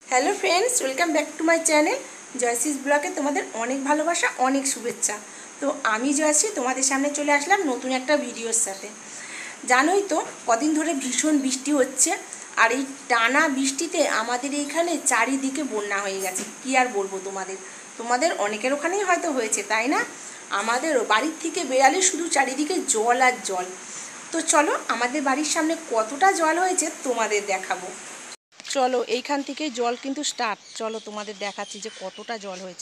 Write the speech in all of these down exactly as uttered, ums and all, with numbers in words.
Hello friends, welcome back to my channel জয়সিস ব্লগে তোমাদের অনেক ভালোবাসা, অনেক শুভেচ্ছা। তো আমি জয়সি তোমাদের সামনে চলে আসলাম নতুন একটা ভিডিওর সাথে। জানোই তো কদিন ধরে ভীষণ বৃষ্টি হচ্ছে, আর এই টানা বৃষ্টিতে আমাদের এইখানে চারিদিকে বন্যা হয়ে গেছে। কি আর বলবো তোমাদের, তোমাদের অনেকের ওখানেই হয়তো হয়েছে, তাই না? আমাদেরও বাড়ির থেকে বেরালে শুধু চারিদিকে জল আর জল। তো চলো আমাদের বাড়ির সামনে কতটা জল হয়েছে তোমাদের দেখাবো। চলো এইখান থেকে জল কিন্তু স্টার্ট, চলো তোমাদের দেখাচ্ছি যে কতটা জল হয়েছে।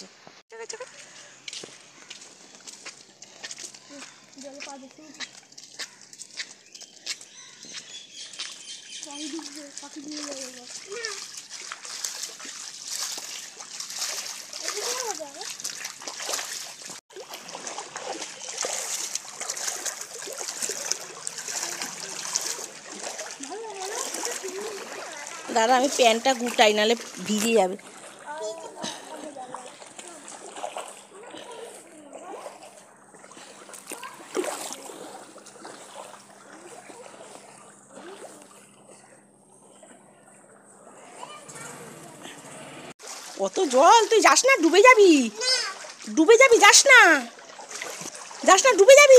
দাদা আমি প্যান্টটা গুটাই, নাহলে ভিজে যাবে। কত জল, তুই যাস না, ডুবে যাবি। ডুবে যাবি, যাস না, যাস না, ডুবে যাবি।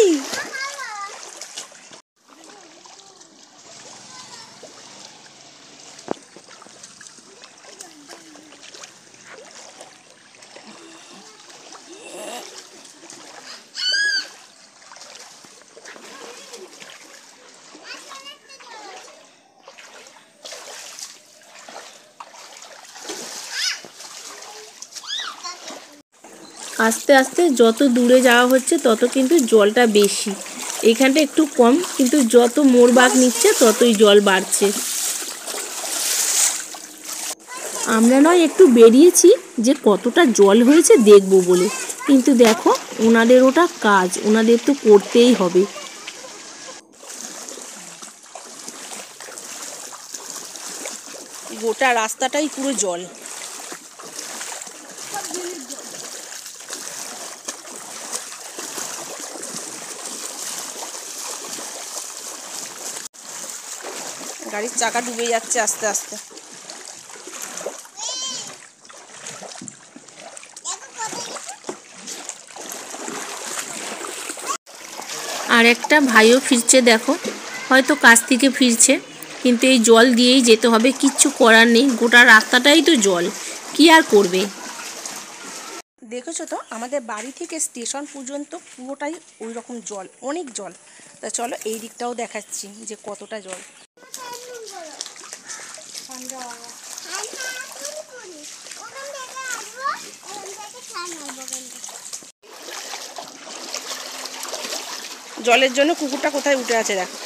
আস্তে আস্তে যত দূরে যাওয়া হচ্ছে তত কিন্তু জলটা বেশি, এখানটা একটু কম, কিন্তু যত মোড় বাঁক নিচ্ছে ততই জল বাড়ছে। আমরা নয় একটু বেরিয়েছি যে কতটা জল হয়েছে দেখবো বলে, কিন্তু দেখো ওনাদের ওটা কাজ, ওনাদের তো করতেই হবে। গোটা রাস্তাটাই পুরো জল। গাড়ির চাকা ডুবে যাচ্ছে আস্তে আস্তে। আর একটা ভাইও ফিরছে, দেখো হয়তো কাজ থেকে ফিরছে, কিন্তু এই জল দিয়েই যেতে হবে, কিচ্ছু করার নেই, গোটা রাস্তাটাই তো জল, কি আর করবে। দেখেছো তো আমাদের বাড়ি থেকে স্টেশন পর্যন্ত পুরোটাই ওই রকম জল, অনেক জল। তা চলো এই দিকটাও দেখাচ্ছি যে কতটা জল। জলের জন্য কুকুরটা কোথায় উঠে আছে দেখো,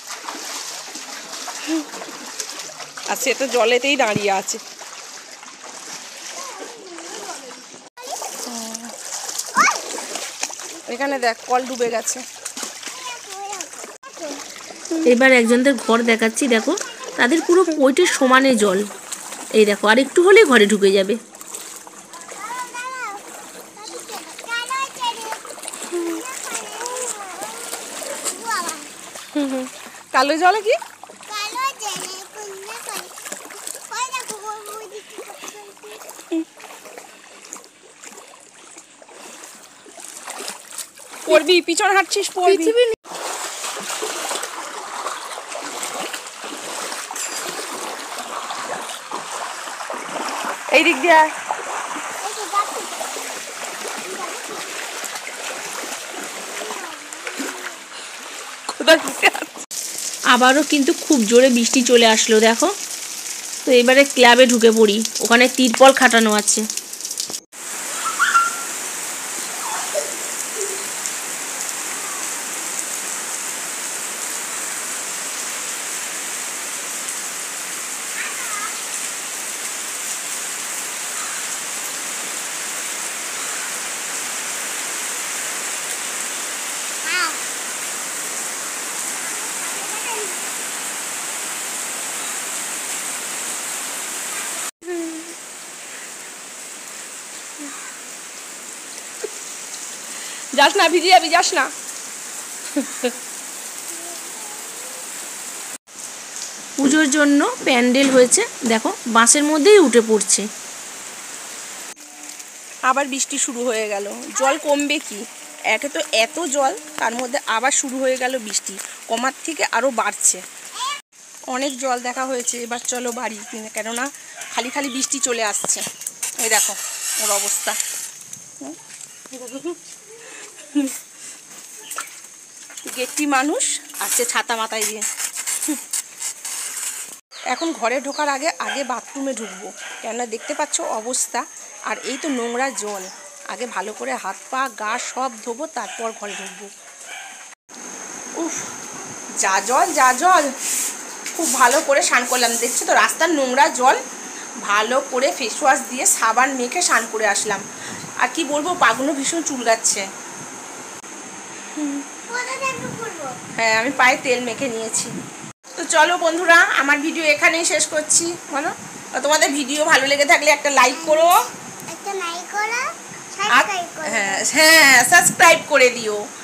আর সে তো জলেতেই দাঁড়িয়ে আছে। এখানে দেখ কল ডুবে গেছে। এবার একজনদের ঘর দেখাচ্ছি, দেখো তাদের পুরো পৈটের সমানে জল, এই দেখো আর একটু হলে ঘরে ঢুকে যাবে। কালো জলে কি পড়বি, পিছন হাঁটছিস পড়বি। এই দিক দিয়ে আবারও কিন্তু খুব জোরে বৃষ্টি চলে আসলো দেখো। তো এবারে ক্লাবে ঢুকে পড়ি, ওখানে তিরপল খাটানো আছে। যাস না, ভিজে যাবি, যাস না। পুজো পুজোর জন্য প্যান্ডেল হয়েছে, দেখো বাঁশের মধ্যেই উঠে পড়ছে। আবার বৃষ্টি শুরু হয়ে গেল, জল কমবে কি, একে তো এত জল, তার মধ্যে আবার শুরু হয়ে গেল বৃষ্টি, কমার থেকে আরও বাড়ছে। অনেক জল দেখা হয়েছে, এবার চলো বাড়ি, কেননা খালি খালি বৃষ্টি চলে আসছে। এই দেখো ওর অবস্থা, গেটটি মানুষ আসছে ছাতা মাথায় দিয়ে। এখন ঘরে ঢোকার আগে আগে বাথরুমে ঢুকবো, কেননা দেখতে পাচ্ছ অবস্থা। আর এই তো নোংরা জল, আগে ভালো করে হাত পা গা সব ধোবো, তারপর ঘরে ঢুকবো। উফ, যা জল যা জল, খুব ভালো করে স্নান করলাম। দেখছো তো রাস্তার নোংরা জল, ভালো করে ফেস ওয়াশ দিয়ে সাবান মেখে স্নান করে আসলাম। আর কি বলবো, পাগুলো ভীষণ চুলকাচ্ছে। হ্যাঁ, আমি পায়ে তেল মেখে নিয়েছি। তো চলো বন্ধুরা, আমার ভিডিও এখানেই শেষ করছি। বলো, তোমাদের ভিডিও ভালো লেগে থাকলে একটা লাইক করো, একটা লাইক করো, হ্যাঁ হ্যাঁ সাবস্ক্রাইব করে দিও।